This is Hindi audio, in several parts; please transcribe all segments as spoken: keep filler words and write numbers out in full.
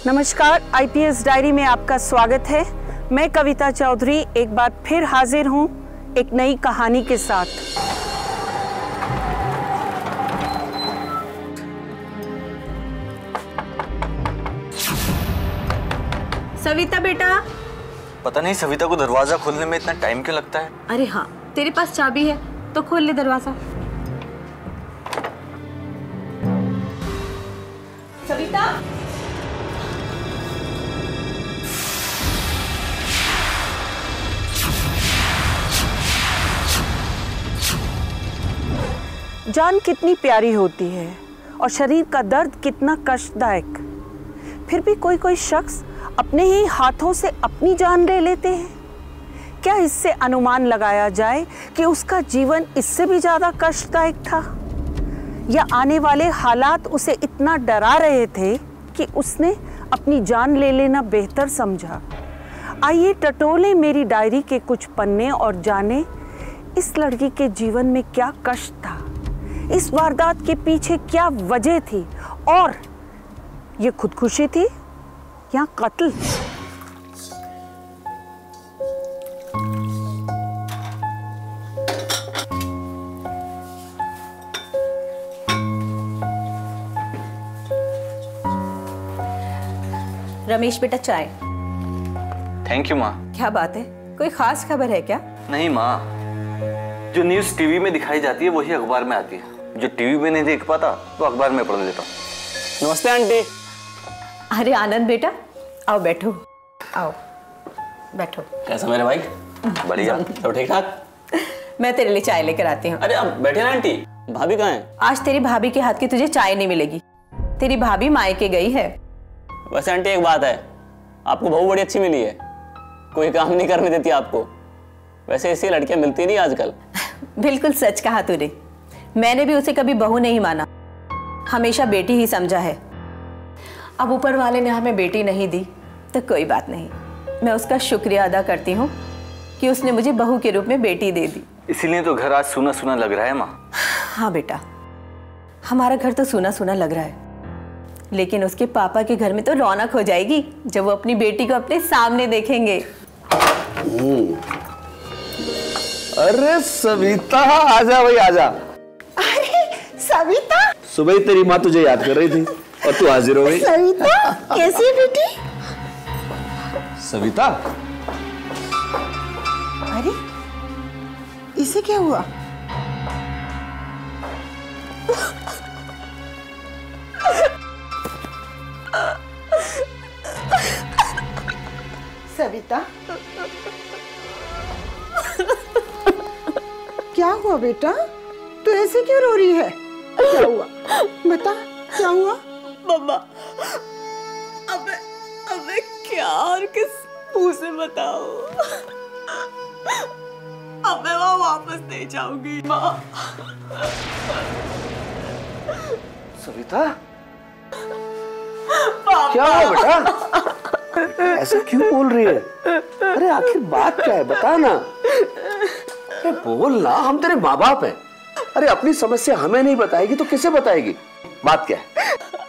नमस्कार, आई पी एस डायरी में आपका स्वागत है। मैं कविता चौधरी एक बार फिर हाजिर हूँ एक नई कहानी के साथ। सविता बेटा। पता नहीं सविता को दरवाजा खोलने में इतना टाइम क्यों लगता है। अरे हाँ, तेरे पास चाबी है तो खोल ले दरवाजा। सविता। जान कितनी प्यारी होती है और शरीर का दर्द कितना कष्टदायक, फिर भी कोई कोई शख्स अपने ही हाथों से अपनी जान ले लेते हैं। क्या इससे अनुमान लगाया जाए कि उसका जीवन इससे भी ज्यादा कष्टदायक था, या आने वाले हालात उसे इतना डरा रहे थे कि उसने अपनी जान ले लेना बेहतर समझा। आइए टटोले मेरी डायरी के कुछ पन्ने और जाने इस लड़की के जीवन में क्या कष्ट था, इस वारदात के पीछे क्या वजह थी, और ये खुदकुशी थी या कत्ल। रमेश बेटा चाय। थैंक यू माँ। क्या बात है, कोई खास खबर है क्या? नहीं माँ, जो न्यूज़ टीवी में दिखाई जाती है वही अखबार में आती है। जो टीवी में नहीं देख पाता तो अखबार में पढ़ लेता हूँ। नमस्ते आंटी। अरे आनंद बेटा, आओ बैठो, आओ बैठो। कैसा मेरे भाई? बढ़िया। तो ठीक ठाक। मैं तेरे लिए चाय लेकर आती हूँ। अरे अब बैठे ना आंटी। भाभी कहाँ है? आज तेरी भाभी के हाथ की तुझे चाय नहीं मिलेगी। तेरी भाभी मायके गई है। वैसे आंटी एक बात है, आपको बहू बड़ी अच्छी मिली है, कोई काम नहीं करने देती आपको। वैसे ऐसी लड़कियां मिलती नहीं आजकल। बिल्कुल सच कहा तूने। मैंने भी उसे कभी बहू नहीं माना, हमेशा बेटी ही समझा है। अब ऊपर वाले ने हमें बेटी नहीं दी तो कोई बात नहीं, मैं उसका शुक्रिया अदा करती हूँ कि उसने मुझे बहू के रूप में बेटी दे दी। इसीलिए तो घर आज सूना सूना लग रहा है माँ। हाँ बेटा, हमारा घर तो सूना सूना लग रहा है, लेकिन उसके पापा के घर में तो रौनक हो जाएगी जब वो अपनी बेटी को अपने सामने देखेंगे। अरे सविता, आजा भाई आजा। अरे सविता, सुबह ही तेरी माँ तुझे याद कर रही थी और तू हाजिर हो गई। सविता कैसी है बेटी? सविता, अरे इसे क्या हुआ? सविता, क्या हुआ बेटा? तू ऐसे क्यों रो रही है? क्या हुआ बता, क्या हुआ? मम्मा, अबे अबे क्या और किस मुंह से बताओ? अब मैं वहाँ वापस नहीं जाऊंगी माँ। सविता क्या हुआ बेटा? ऐसा क्यों बोल रही है? अरे आखिर बात क्या है, बता ना। अरे बोल ना, हम तेरे माँ बाप हैं। अरे अपनी समस्या हमें नहीं बताएगी तो किसे बताएगी? बात क्या है?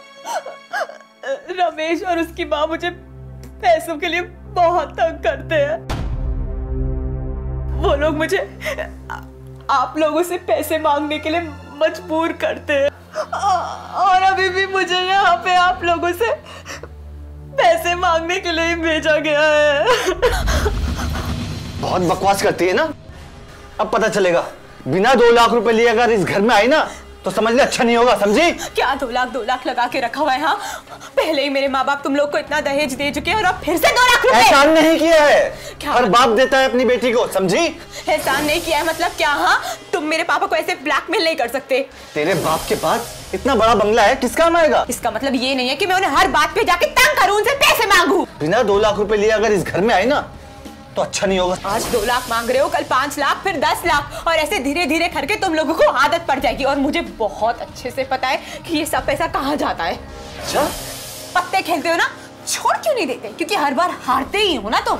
रमेश और उसकी माँ मुझे पैसों के लिए बहुत तंग करते हैं। वो लोग मुझे आप लोगों से पैसे मांगने के लिए मजबूर करते हैं, और अभी भी मुझे यहाँ पे आप लोगों से पैसे मांगने के लिए ही भेजा गया है। बहुत बकवास करती है ना। अब पता चलेगा, बिना दो लाख रुपए लिए अगर इस घर में आई ना तो समझ ले अच्छा नहीं होगा, समझी? क्या दो लाख दो लाख लगा के रखा हुआ है? हाँ, पहले ही मेरे माँ बाप तुम लोग को इतना दहेज दे चुके हैं और अब फिर से दो लाख रुपए। एहसान नहीं किया है, क्या? हर बाप देता है अपनी बेटी को, समझी? एहसान नहीं किया है मतलब क्या? हाँ, तुम मेरे पापा को ऐसे ब्लैकमेल नहीं कर सकते। तेरे बाप के पास इतना बड़ा बंगला है, किस काम आएगा? इसका मतलब ये नहीं है कि मैं उन्हें हर बात पे जाके तंग करूं, उनसे पैसे मांगू। बिना दो लाख रुपए लिए अगर इस घर में आई ना तो अच्छा नहीं होगा। आज दो लाख मांग रहे हो, कल पांच लाख, फिर दस लाख, और ऐसे धीरे धीरे करके तुम लोगों को आदत पड़ जाएगी। और मुझे बहुत अच्छे से पता है कि ये सब पैसा कहाँ जाता है। अच्छा? पत्ते खेलते हो ना, छोड़ क्यों नहीं देते? क्योंकि हर बार हारते ही हो ना तुम।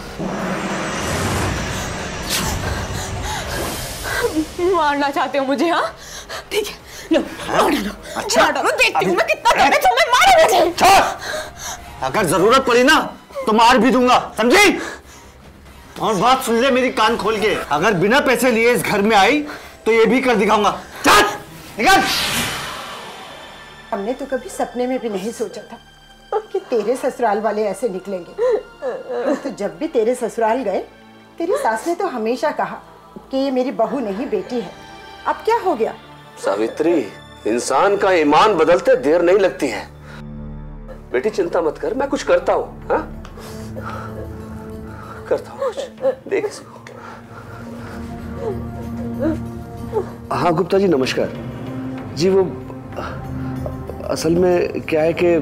मारना चाहते हो मुझे? हाँ ठीक है, लो मार डालो। अच्छा डालो, देखती हूँ मैं कितना दर्द है तुम्हें। मारो मुझे। अगर जरूरत पड़ी ना तो मार भी दूंगा, समझी? और बात सुन ले मेरी, कान खोल के, अगर बिना पैसे लिए इस घर में आई तो ये भी कर दिखाऊंगा। चल निकल। हमने तो कभी सपने में भी नहीं सोचा था कि तेरे ससुराल वाले ऐसे निकलेंगे। तो जब भी तेरे ससुराल गए, तेरी सास ने तो हमेशा कहा कि ये मेरी बहू नहीं बेटी है। अब क्या हो गया? सावित्री, इंसान का ईमान बदलते देर नहीं लगती है। बेटी चिंता मत कर, मैं कुछ करता हूँ। हाँ करता हूँ कुछ, देख इसको। हाँ गुप्ता जी नमस्कार जी। वो असल में क्या है कि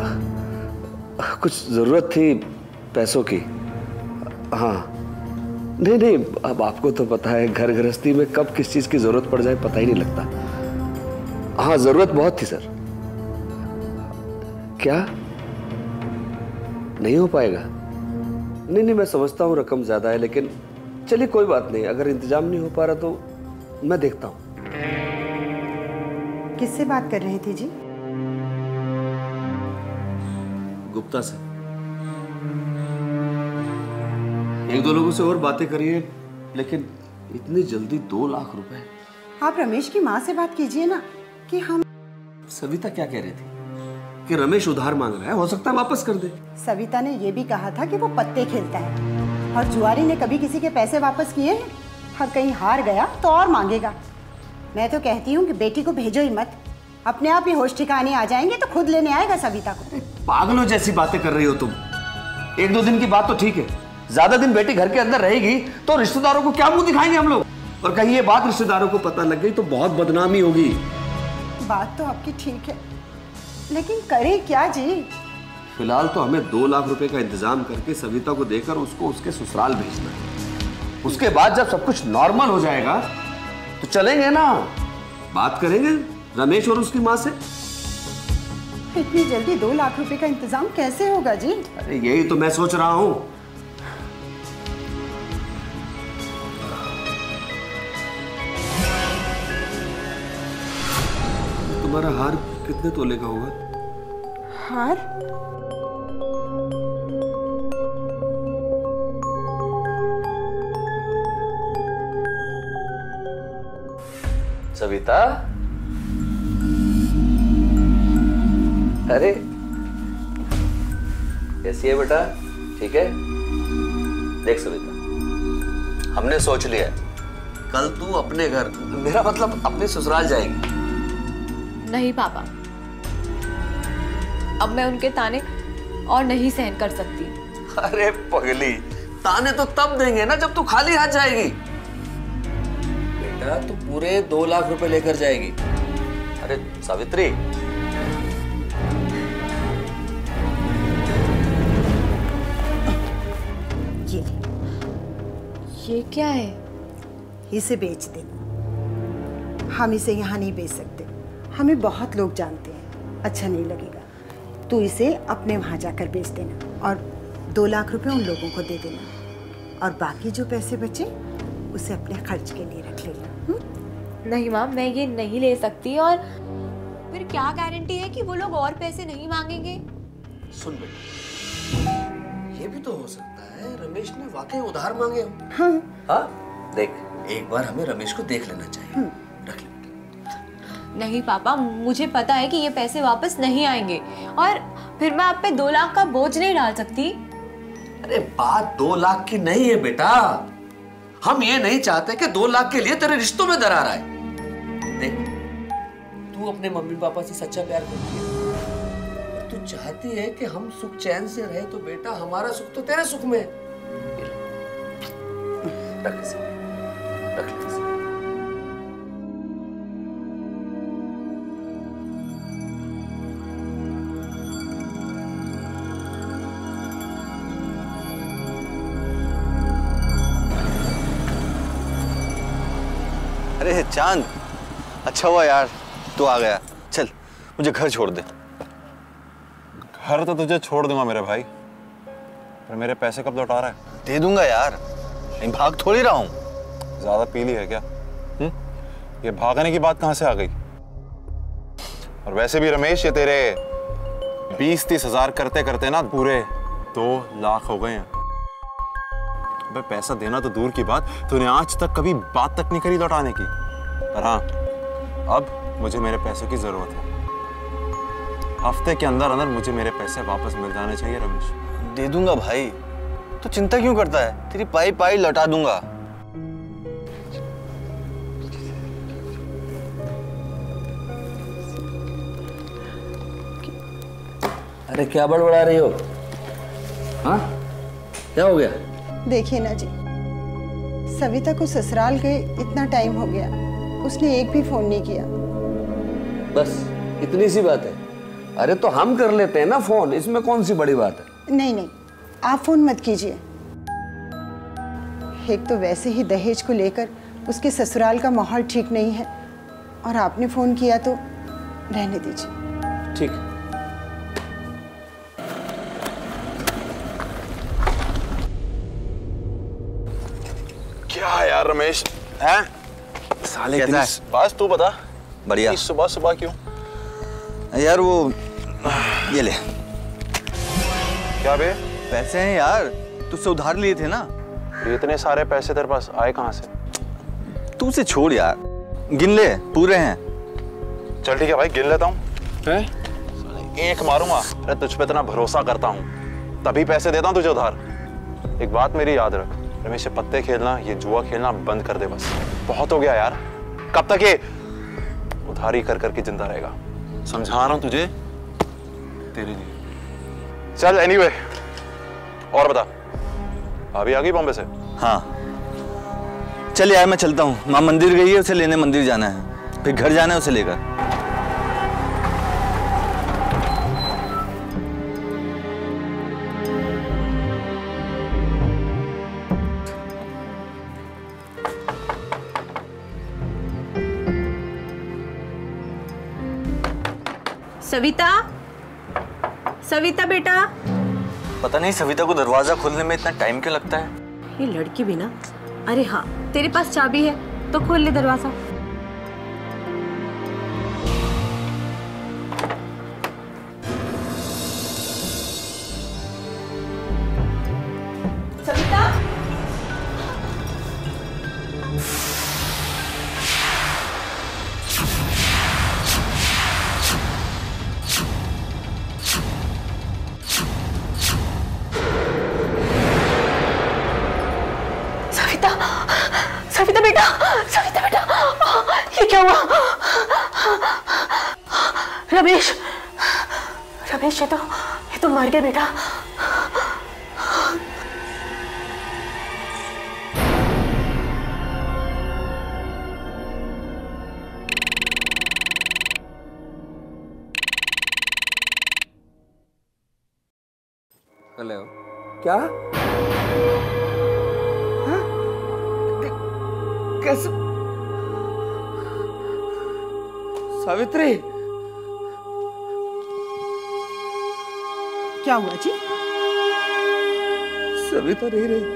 कुछ जरूरत थी पैसों की। हाँ नहीं नहीं, अब आपको तो पता है घर गृहस्थी में कब किस चीज की जरूरत पड़ जाए पता ही नहीं लगता। हाँ जरूरत बहुत थी सर। क्या नहीं हो पाएगा? नहीं नहीं मैं समझता हूँ रकम ज्यादा है, लेकिन चलिए कोई बात नहीं, अगर इंतजाम नहीं हो पा रहा तो मैं देखता हूँ। किससे बात कर रही थी जी? गुप्ता से। एक दो लोगों से और बातें करिए, लेकिन इतनी जल्दी दो लाख रुपए? आप रमेश की माँ से बात कीजिए ना कि हम। सविता क्या कह रही थी कि रमेश उधार मांग रहा है, हो सकता है वापस कर दे। सविता ने ये भी कहा था कि वो पत्ते खेलता है और जुआरी ने कभी किसी के पैसे वापस किए हैं, और कहीं हार गया तो और मांगेगा। मैं तो कहती हूँ कि बेटी को भेजो ही मत, अपने आप ही होश ठिकाने आ जाएंगे तो खुद लेने आएगा सविता को। पागलों जैसी बातें कर रही हो तुम। एक दो दिन की बात तो ठीक है, ज्यादा दिन बेटी घर के अंदर रहेगी तो रिश्तेदारों को क्या मुंह दिखाएंगे हम लोग, और कहीं ये बात रिश्तेदारों को पता लग गई तो बहुत बदनामी होगी। बात तो आपकी ठीक है, लेकिन करें क्या जी? फिलहाल तो हमें दो लाख रुपए का इंतजाम करके सविता को देकर उसको उसके ससुराल भेजना है। उसके बाद जब सब कुछ नॉर्मल हो जाएगा तो चलेंगे ना, बात करेंगे रमेश और उसकी माँ से। इतनी जल्दी दो लाख रुपए का इंतजाम कैसे होगा जी? अरे यही तो मैं सोच रहा हूँ। तुम्हारा हार कितने तोले का होगा? हार? सविता, अरे कैसी है बेटा? ठीक है? देख सविता, हमने सोच लिया है, कल तू अपने घर, मेरा मतलब अपने ससुराल जाएगी। नहीं पापा, अब मैं उनके ताने और नहीं सहन कर सकती। अरे पगली, ताने तो तब देंगे ना जब तू खाली हाथ जाएगी। बेटा तू पूरे दो लाख रुपए लेकर जाएगी। अरे सावित्री, ये ये क्या है? इसे बेच देना। हम इसे यहाँ नहीं बेच सकते, हमें बहुत लोग जानते हैं, अच्छा नहीं लगेगा। तू इसे अपने वहाँ जाकर बेच देना और दो लाख रुपए उन लोगों को दे देना, और बाकी जो पैसे बचे उसे अपने खर्च के लिए रख लेना। नहीं माँ, मैं ये नहीं ले सकती, और फिर क्या गारंटी है कि वो लोग और पैसे नहीं मांगेंगे? सुन बेटा, ये भी तो हो सकता है रमेश ने वाकई उधार मांगे हो। हाँ हाँ देख, एक बार हमें रमेश को देख लेना चाहिए। रख ले। नहीं पापा, मुझे पता है कि ये पैसे वापस नहीं आएंगे, और फिर मैं आप पे दो लाख का बोझ नहीं डाल सकती। अरे बात दो लाख की नहीं है बेटा, हम ये नहीं चाहते कि दो लाख के लिए तेरे रिश्तों में दरार आए। देख, तू अपने मम्मी पापा से सच्चा प्यार करती है, तू चाहती है कि हम सुख चैन से रहे, तो बेटा हमारा सुख तो तेरे सुख में है। रख इसे, रख ले इसे। अरे चांद, अच्छा हुआ यार तू आ गया। चल मुझे घर छोड़ दे। घर तो तुझे छोड़ दूंगा मेरे भाई, पर मेरे पैसे कब लौटा रहा है? दे दूंगा यार, नहीं भाग थोड़ी रहा हूं। ज्यादा पीली है क्या? हुँ? ये भागने की बात कहां से आ गई? और वैसे भी रमेश, ये तेरे बीस तीस हजार करते करते ना पूरे दो लाख हो गए हैं। अबे पैसा देना तो दूर की बात, तूने आज तक कभी बात तक नहीं करी लौटाने की। पर हाँ, अब मुझे मेरे पैसों की जरूरत है। हफ्ते के अंदर अंदर मुझे मेरे पैसे वापस मिल जाने चाहिए रमेश। दे दूंगा भाई, तो चिंता क्यों करता है? तेरी पाई पाई लौटा दूंगा। अरे क्या बड़बड़ा रही हो? हाँ, क्या हो गया? देखिए ना जी, सविता को ससुराल गए इतना टाइम हो गया, उसने एक भी फोन नहीं किया। बस इतनी सी बात है? अरे तो हम कर लेते हैं ना फोन, इसमें कौन सी बड़ी बात है? नहीं नहीं, आप फोन मत कीजिए। एक तो वैसे ही दहेज को लेकर उसके ससुराल का माहौल ठीक नहीं है, और आपने फोन किया तो रहने दीजिए। ठीक है। क्या यार रमेश, हैं? साले कैसा है? बस तू बता। बढ़िया। सुबह सुबह क्यों? यार वो ये ले। क्या बे? पैसे हैं यार, तुझसे उधार लिए थे ना। ये इतने सारे पैसे तेरे पास आए कहाँ से? तू उसे छोड़ यार, गिन ले, पूरे हैं। चल ठीक है भाई, गिन लेता हूँ। एक मारूंगा। अरे तुझ पे इतना भरोसा करता हूँ तभी पैसे देता हूँ तुझे उधार। एक बात मेरी याद रख, रमेश, ये पत्ते खेलना, ये जुआ खेलना बंद कर दे बस। बहुत हो गया यार। कब तक ये उधारी कर करके जिंदा रहेगा? समझा रहा हूँ तुझे, तेरे लिए। चल एनीवे, और बता, भाभी आ गई बॉम्बे से? हाँ चल यार, मैं चलता हूँ। माँ मंदिर गई है, उसे लेने मंदिर जाना है, फिर घर जाना है उसे लेकर। सविता, सविता बेटा। पता नहीं सविता को दरवाजा खोलने में इतना टाइम क्यों लगता है? ये लड़की भी ना। अरे हाँ, तेरे पास चाबी है तो खोल ले दरवाजा। सविता, सविता बेटा, सविता बेटा, ये क्या हुआ? रमेश, रमेश, ये तो ये तो मर गए बेटा। हेलो, क्या? कैसे? सावित्री, क्या हुआ जी? सविता नहीं रही।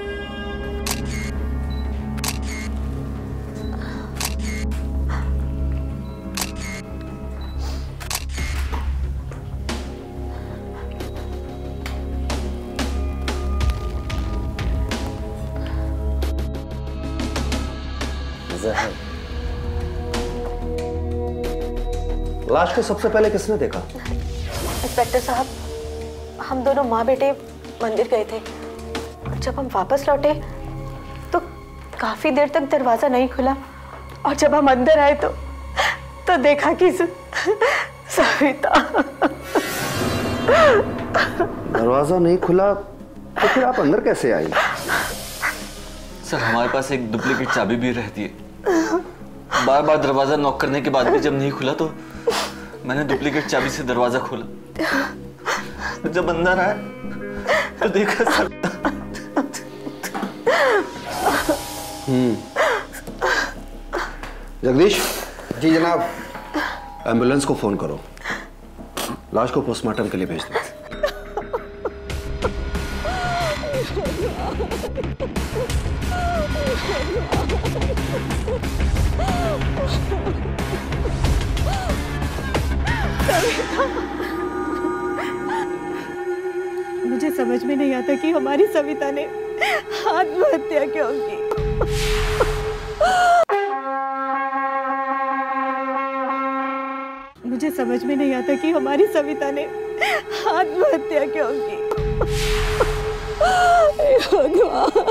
लाश को सबसे पहले किसने देखा? इंस्पेक्टर साहब, हम दोनों माँ बेटे मंदिर गए थे। जब हम वापस लौटे तो काफी देर तक दरवाजा नहीं खुला, और जब हम अंदर आए तो तो देखा कि सविता। दरवाजा नहीं खुला तो फिर आप अंदर कैसे आई? सर, हमारे पास एक डुप्लीकेट चाबी भी रहती है। बार बार दरवाजा नॉक करने के बाद भी जब नहीं खुला तो मैंने डुप्लीकेट चाबी से दरवाजा खोला। जब अंदर आया तो देखा सर। हम्म। जगदीश जी। जनाब, एम्बुलेंस को फोन करो, लाश को पोस्टमार्टम के लिए भेज दो। समझ में नहीं आता कि हमारी सविता ने आत्महत्या क्यों की। मुझे समझ में नहीं आता कि हमारी सविता ने आत्महत्या क्यों की। हे भगवान।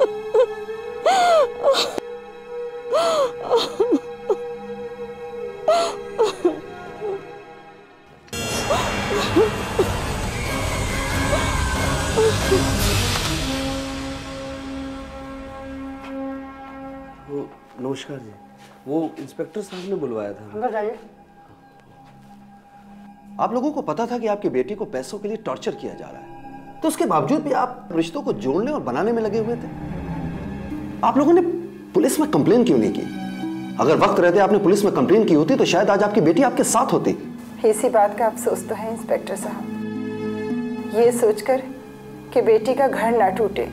वो नमस्कार जी, वो इंस्पेक्टर साहब ने बुलवाया था। अंदर जाइए। आप लोगों को पता था कि आपकी बेटी को पैसों के लिए टॉर्चर किया जा रहा है, तो उसके बावजूद भी आप रिश्तों को जोड़ने और बनाने में लगे हुए थे। आप लोगों ने पुलिस में कंप्लेन क्यों नहीं की? अगर वक्त रहते आपने पुलिस में कंप्लेन की होती तो शायद आज आपकी बेटी आपके साथ होती। इसी बात का अफसोस तो है इंस्पेक्टर साहब, ये सोचकर कि बेटी का घर ना टूटे,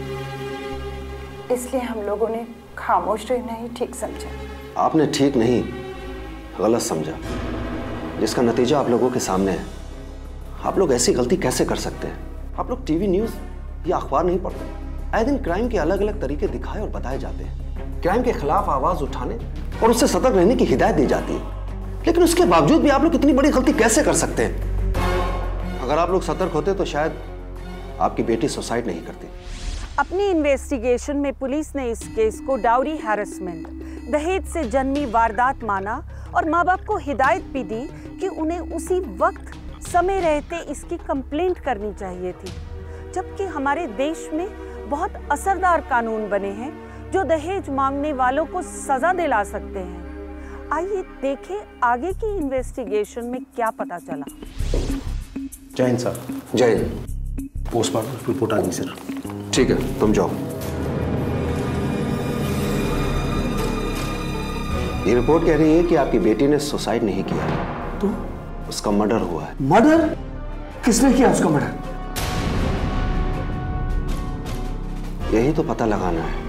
इसलिए हम लोगों ने खामोश रहना ही ठीक समझा। आपने ठीक नहीं, गलत समझा, जिसका नतीजा आप लोगों के सामने है। आप लोग ऐसी गलती कैसे कर सकते हैं? आप लोग टीवी न्यूज़ या अखबार नहीं पढ़ते। आए दिन क्राइम के अलग अलग तरीके दिखाए और बताए जाते हैं। क्राइम के खिलाफ आवाज उठाने और उससे सतर्क रहने की हिदायत दी जाती है, लेकिन उसके बावजूद भी आप लोग इतनी बड़ी गलती कैसे कर सकते हैं? अगर आप लोग सतर्क होते तो शायद आपकी बेटी सुसाइड नहीं करती। अपनी इन्वेस्टिगेशन में पुलिस ने इस केस को डाउरी हैरेसमेंट, दहेज से जन्मी वारदात माना और माँ बाप को हिदायत भी दी कि उन्हें उसी वक्त समय रहते इसकी कंप्लेंट करनी चाहिए थी। जबकि हमारे देश में बहुत असरदार कानून बने हैं जो दहेज मांगने वालों को सजा दिला सकते हैं। आइए देखें आगे की इन्वेस्टिगेशन में क्या पता चला। जय हिंद सर। जय हिंद। पोस्टमार्टम रिपोर्ट आ गई सर। ठीक है, तुम जाओ। ये रिपोर्ट कह रही है कि आपकी बेटी ने सुसाइड नहीं किया, तो उसका मर्डर हुआ है। मर्डर? किसने किया उसका मर्डर? यही तो पता लगाना है।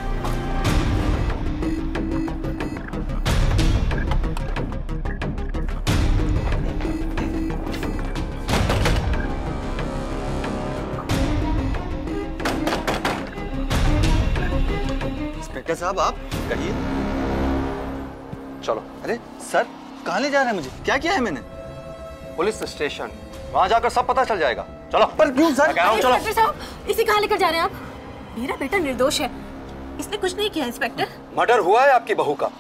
इंस्पेक्टर साहब, आप कहिए। चलो। अरे सर, कहाँ ले जा रहे हैं मुझे? क्या किया है मैंने? पुलिस स्टेशन, वहां जाकर सब पता चल जाएगा। चलो। पर क्यों सर? चलो। इंस्पेक्टर साहब, इसे कहाँ लेकर जा रहे हैं आप? मेरा बेटा निर्दोष है, इसने कुछ नहीं किया। इंस्पेक्टर, मर्डर हुआ है आपकी बहू का।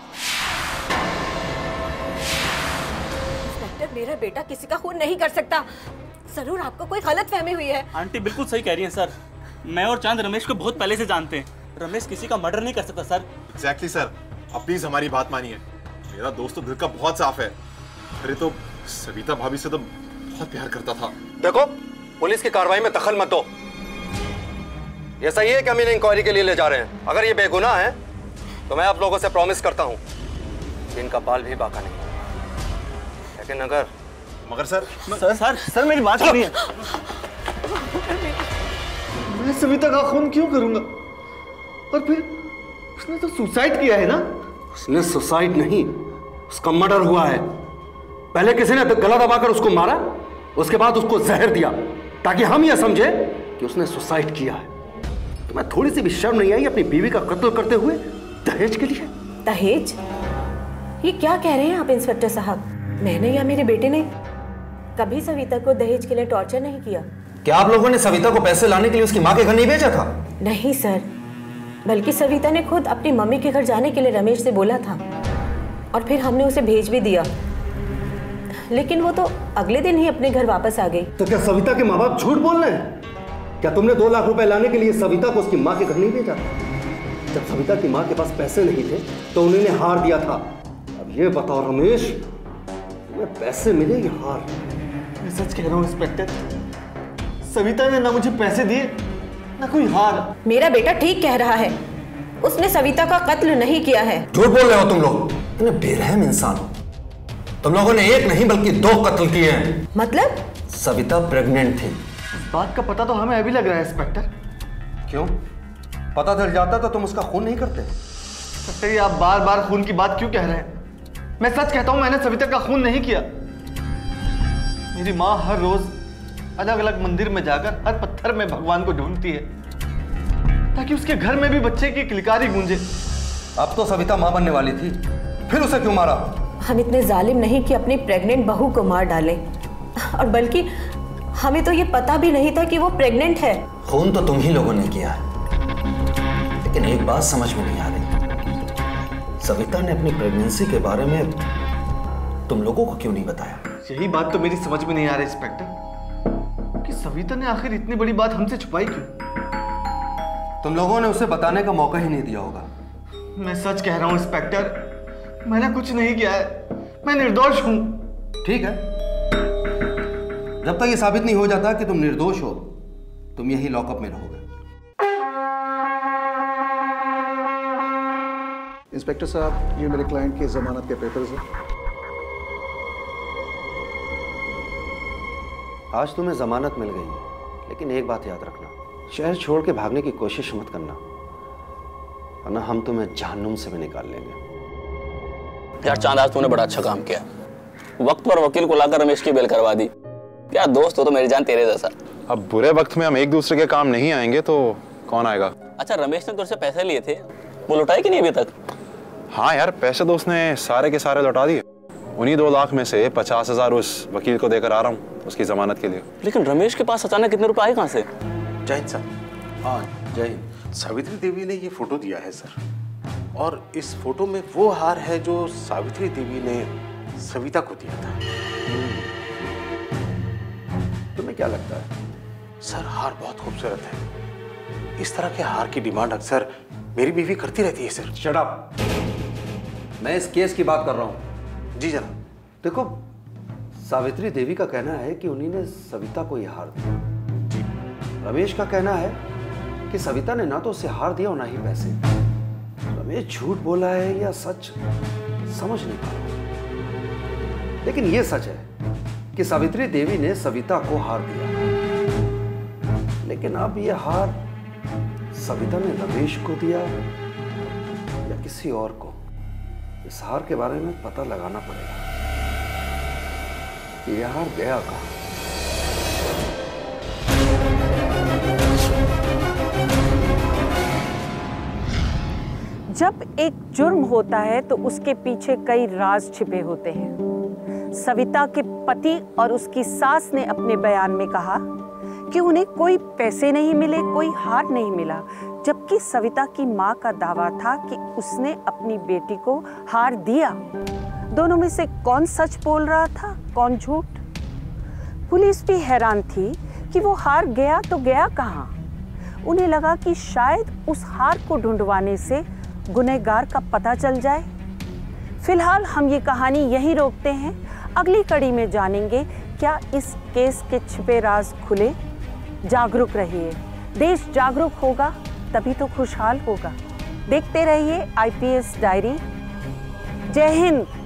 इंस्पेक्टर, मेरा बेटा किसी का खून नहीं कर सकता। जरूर आपको कोई गलत फहमी हुई है। आंटी बिल्कुल सही कह रही हैं सर। मैं और चांद रमेश को बहुत पहले से जानते हैं। रमेश किसी का मर्डर नहीं कर सकता सर। एग्जैक्टली सर, अब प्लीज हमारी बात मानिए। मेरा दोस्त तो दिल का बहुत साफ है। अरे तो सविता भाभी से तो बहुत प्यार करता था। देखो, पुलिस की कार्रवाई में दखल मत दो। ये सही है कि हम इन्हें इंक्वायरी के लिए ले जा रहे हैं। अगर ये बेगुनाह है तो मैं आप लोगों से प्रॉमिस करता हूँ कि इनका बाल भी बाका नहीं। लेकिन अगर मगर सर सर सर सर मेरी बात सुनिए। मैं सविता का खून क्यों करूंगा? और फिर उसने तो सुसाइड किया है ना? उसने सुसाइड नहीं, उसका मर्डर हुआ है। पहले किसी ने गला दबाकर उसको मारा, उसके बाद उसको जहर दिया ताकि हम यह समझे कि उसने सुसाइड किया है। तुम्हें थोड़ी सी भी शर्म नहीं आई अपनी बीवी का कत्ल करते हुए दहेज के लिए? दहेज? ये क्या कह रहे हैं आप इंस्पेक्टर साहब? मैंने या मेरे बेटे ने कभी सविता को दहेज के लिए टॉर्चर नहीं किया। क्या आप लोगों ने सविता को पैसे लाने के लिए उसकी माँ के घर नहीं भेजा था? नहीं सर, बल्कि सविता ने खुद अपनी मम्मी के घर जाने के लिए रमेश से बोला था और फिर हमने उसे भेज भी दिया, लेकिन वो तो अगले दिन ही अपने घर वापस आ गई। तो क्या सविता के माँ बाप झूठ बोल रहे हैं? क्या तुमने दो लाख रुपए लाने के लिए सविता को उसकी माँ के घर नहीं भेजा? जब सविता की माँ के पास पैसे नहीं थे तो उन्होंने हार दिया था। अब ये बताओ रमेश, तुम्हें पैसे मिले या हार? मैं सच कह रहा हूँ इंस्पेक्टर, सविता ने ना मुझे पैसे दिए ना कोई हार। मेरा बेटा ठीक कह रहा है, उसने सविता का कत्ल नहीं किया है। झूठ बोल रहे हो तुम लोग, इतने बेरहम इंसान हो। तुम लोगों ने एक नहीं बल्कि दो कत्ल किए हैं। मतलब? सविता प्रेग्नेंट थी। इस बात का पता तो हमें अभी लग रहा है इंस्पेक्टर। क्यों? पता चल जाता तो तुम उसका खून नहीं करते? इंस्पेक्टर, ये आप बार बार खून की बात क्यों कह रहे हैं? मैं सच कहता हूं, मैंने सविता का खून नहीं किया। मेरी माँ हर रोज अलग अलग मंदिर में जाकर हर पत्थर में भगवान को ढूंढती है ताकि उसके घर में भी बच्चे की किलकारी गूंजे। अब तो सविता मां बनने वाली थी, फिर उसे क्यों मारा? हम इतने जालिम नहीं कि अपनी प्रेग्नेंट बहू को मार डालें, और बल्कि हमें तो ये पता भी नहीं था कि वो प्रेग्नेंट है। खून तो तुम ही लोगों ने किया है, लेकिन एक बात समझ में नहीं आ रही, सविता ने अपनी प्रेगनेंसी के बारे में तुम लोगों को क्यों नहीं बताया? यही बात तो मेरी समझ में नहीं आ रही इंस्पेक्टर, कि सविता ने आखिर इतनी बड़ी बात हमसे छुपाई क्यों? तुम लोगों ने उसे बताने का मौका ही नहीं दिया होगा। मैं सच कह रहा हूं इंस्पेक्टर, मैंने कुछ नहीं किया है, मैं निर्दोष हूं। ठीक है, जब तक ये साबित नहीं हो जाता कि तुम निर्दोष हो, तुम यही लॉकअप में रहोगे। इंस्पेक्टर साहब, ये मेरे क्लाइंट के जमानत के पेपर्स हैं। आज तुम्हें जमानत मिल गई है, लेकिन एक बात याद रखना, शहर छोड़ के भागने की कोशिश मत करना, वरना हम तुम्हें जहन्नुम से भी निकाल लेंगे। यार चांद, आज तूने बड़ा अच्छा काम किया, वक्त पर वकील को लाकर रमेश की बेल करवा दी। यार दोस्त हो तो मेरी जान तेरे जैसा। अब बुरे वक्त में हम एक दूसरे के काम नहीं आएंगे तो कौन आएगा? अच्छा, रमेश ने तुझसे पैसे लिए थे, वो लौटाए कि नहीं अभी तक? हाँ यार, पैसे तो उसने सारे के सारे लौटा दिए। उन्हीं दो लाख में से पचास हजार उस वकील को देकर आ रहा हूँ उसकी जमानत के लिए। लेकिन रमेश के पास अचानक कितने रुपए आए कहाँ से? जय हिंद सर। हाँ जय हिंद। सावित्री देवी ने ये फोटो दिया है सर, और इस फोटो में वो हार है जो सावित्री देवी ने सविता को दिया था। तुम्हें क्या लगता है? सर हार बहुत खूबसूरत है, इस तरह के हार की डिमांड अक्सर मेरी बीवी करती रहती है सर। शट अप, मैं इस केस की बात कर रहा हूँ। जी जनाब। देखो, सावित्री देवी का कहना है कि उन्हीं ने सविता को यह हार दिया। जी। रमेश का कहना है कि सविता ने ना तो उसे हार दिया और ना ही पैसे। रमेश झूठ बोला है या सच, समझ नहीं पा रहा, लेकिन यह सच है कि सावित्री देवी ने सविता को हार दिया, लेकिन अब यह हार सविता ने रमेश को दिया या किसी और को, इस हार के बारे में पता लगाना पड़ेगा कि यह हार गया कहां। जब एक जुर्म होता है तो उसके पीछे कई राज छिपे होते हैं। सविता के पति और उसकी सास ने अपने बयान में कहा कि उन्हें कोई पैसे नहीं मिले, कोई हार नहीं मिला, जबकि सविता की मां का दावा था कि उसने अपनी बेटी को हार दिया। दोनों में से कौन सच बोल रहा था, कौन झूठ? पुलिस भी हैरान थी कि वो हार गया तो गया कहां। उन्हें लगा कि शायद उस हार को ढूंढवाने से गुनहगार का पता चल जाए। फिलहाल हम ये कहानी यहीं रोकते हैं। अगली कड़ी में जानेंगे क्या इस केस के छिपे राज खुले। जागरूक रहिए, देश जागरूक होगा तभी तो खुशहाल होगा। देखते रहिए आई पी एस डायरी। जय हिंद।